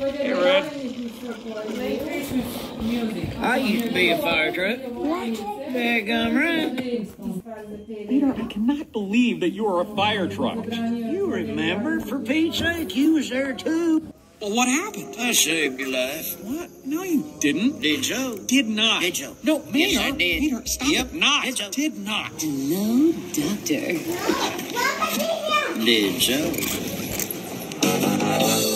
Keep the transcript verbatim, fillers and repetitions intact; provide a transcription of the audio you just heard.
Hey, Red. I used to be a fire truck. There come right. Peter, I cannot believe that you are a fire truck. You remember? For Pete's sake, you was there too. Well, what happened? I saved your life. What? No, you didn't. Did so? Did not. Did so? No, Peter. Yes, I did. Peter, stop Yep. it. Not. Did so? Did not. Hello, Doctor. Did so?